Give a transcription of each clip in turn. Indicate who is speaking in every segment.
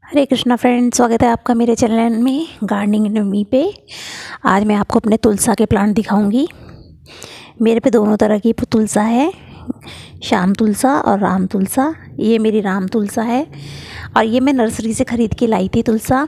Speaker 1: हरे Krishna friends, स्वागत है आपका मेरे चैनल में गार्डनिंग इन मी पे। आज मैं आपको अपने तुलसा के प्लांट दिखाऊंगी। मेरे पे दोनों तरह की तुलसा है, श्याम तुलसा और राम तुलसा। ये मेरी राम तुलसा है और ये मैं नर्सरी से ख़रीद के लाई थी तुलसा।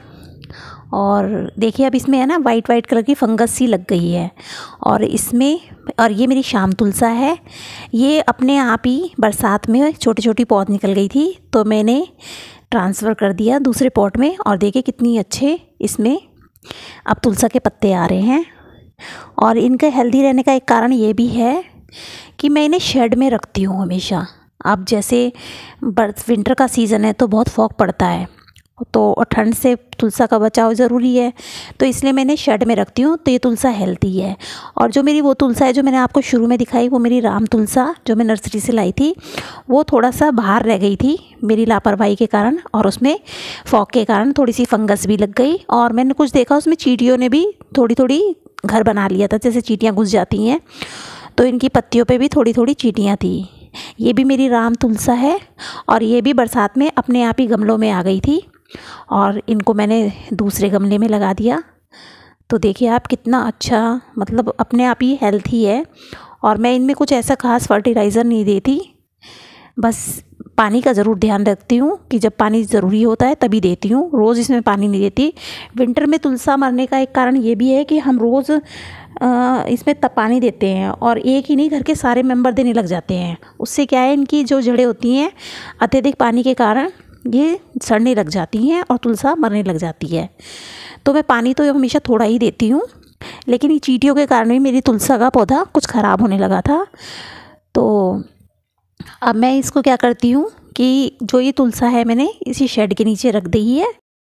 Speaker 1: और देखिए अब इसमें है ना वाइट कलर की फंगस सी लग गई है। और ये मेरी श्याम तुलसा है। ये अपने आप ही बरसात में छोटी छोटी पौध निकल गई थी, तो मैंने ट्रांसफ़र कर दिया दूसरे पॉट में। और देखिए कितनी अच्छे इसमें अब तुलसा के पत्ते आ रहे हैं। और इनके हेल्दी रहने का एक कारण ये भी है कि मैं इन्हें शेड में रखती हूँ हमेशा। अब जैसे विंटर का सीज़न है तो बहुत फॉग पड़ता है, तो ठंड से तुलसा का बचाव ज़रूरी है, तो इसलिए मैंने शेड में रखती हूँ। तो ये तुलसा हेल्दी है। और जो मेरी वो तुलसा है जो मैंने आपको शुरू में दिखाई, वो मेरी राम तुलसा जो मैं नर्सरी से लाई थी, वो थोड़ा सा बाहर रह गई थी मेरी लापरवाही के कारण, और उसमें फॉग के कारण थोड़ी सी फंगस भी लग गई। और मैंने कुछ देखा उसमें चींटियों ने भी थोड़ी थोड़ी घर बना लिया था, जैसे चींटियाँ घुस जाती हैं, तो इनकी पत्तियों पर भी थोड़ी थोड़ी चींटियाँ थी। ये भी मेरी राम तुलसा है और ये भी बरसात में अपने आप ही गमलों में आ गई थी और इनको मैंने दूसरे गमले में लगा दिया। तो देखिए आप कितना अच्छा, मतलब अपने आप ही हेल्थी है। और मैं इनमें कुछ ऐसा खास फर्टिलाइज़र नहीं देती, बस पानी का ज़रूर ध्यान रखती हूँ कि जब पानी ज़रूरी होता है तभी देती हूँ। रोज़ इसमें पानी नहीं देती। विंटर में तुलसा मरने का एक कारण ये भी है कि हम रोज़ इसमें तब पानी देते हैं और एक ही नहीं, घर के सारे मेंबर देने लग जाते हैं। उससे क्या है, इनकी जो जड़ें होती हैं अत्यधिक पानी के कारण ये सड़ने लग जाती हैं और तुलसा मरने लग जाती है। तो मैं पानी तो हमेशा थोड़ा ही देती हूँ, लेकिन ये चींटियों के कारण भी मेरी तुलसा का पौधा कुछ ख़राब होने लगा था। तो अब मैं इसको क्या करती हूँ कि जो ये तुलसा है मैंने इसी शेड के नीचे रख दी है।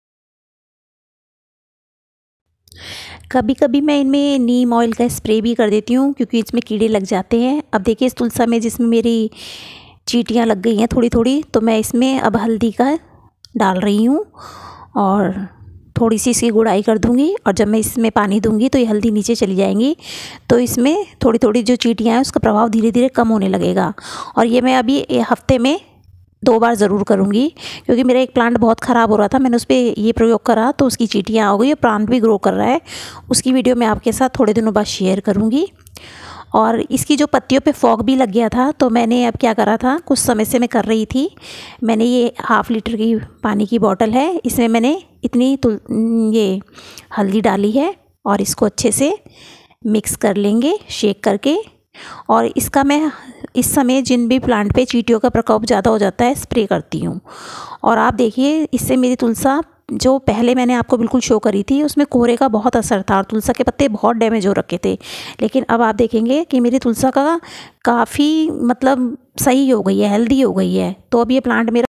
Speaker 1: कभी कभी मैं इनमें नीम ऑयल का स्प्रे भी कर देती हूँ, क्योंकि इसमें कीड़े लग जाते हैं। अब देखिए इस तुलसा में जिसमें मेरी चींटियाँ लग गई हैं थोड़ी थोड़ी, तो मैं इसमें अब हल्दी का डाल रही हूँ और थोड़ी सी इसकी गुड़ाई कर दूँगी। और जब मैं इसमें पानी दूँगी तो ये हल्दी नीचे चली जाएंगी, तो इसमें थोड़ी थोड़ी जो चींटियाँ हैं उसका प्रभाव धीरे धीरे कम होने लगेगा। और ये मैं अभी हफ्ते में 2 बार ज़रूर करूँगी, क्योंकि मेरा एक प्लांट बहुत ख़राब हो रहा था, मैंने उस पर ये प्रयोग करा तो उसकी चींटियाँ आ गई और प्लांट भी ग्रो कर रहा है। उसकी वीडियो मैं आपके साथ थोड़े दिनों बाद शेयर करूँगी। और इसकी जो पत्तियों पे फॉग भी लग गया था, तो मैंने अब क्या करा था, कुछ समय से मैं कर रही थी, मैंने ये 1/2 लीटर की पानी की बॉटल है, इसमें मैंने इतनी ये हल्दी डाली है और इसको अच्छे से मिक्स कर लेंगे शेक करके। और इसका मैं इस समय जिन भी प्लांट पे चींटियों का प्रकोप ज़्यादा हो जाता है स्प्रे करती हूँ। और आप देखिए इससे मेरी तुलसा जो पहले मैंने आपको बिल्कुल शो करी थी उसमें कोहरे का बहुत असर था और तुलसा के पत्ते बहुत डैमेज हो रखे थे, लेकिन अब आप देखेंगे कि मेरी तुलसा का काफ़ी मतलब सही हो गई है, हेल्दी हो गई है। तो अब ये प्लांट मेरा